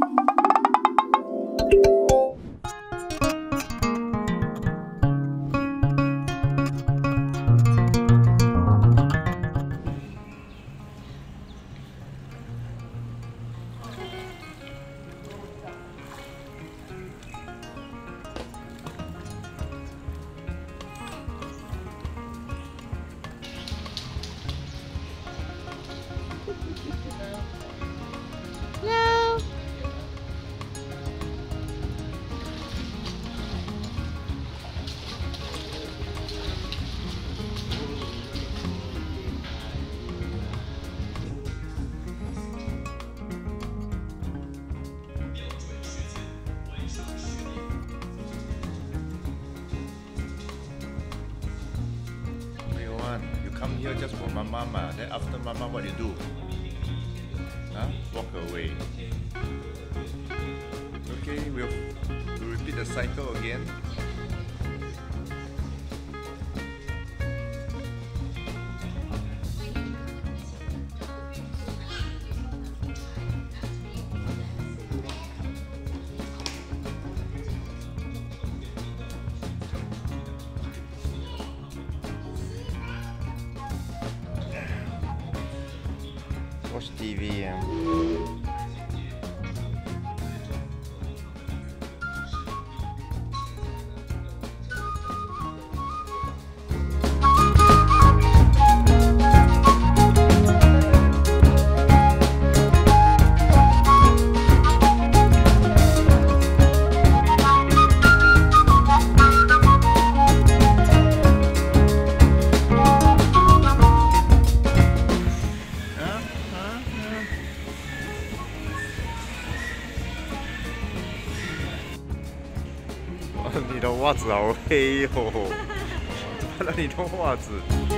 You come here just for mama, then after mama, what you do? Huh? Walk away. Okay, we'll repeat the cycle again. Watch TV and你的袜子好黑哦！你的袜子。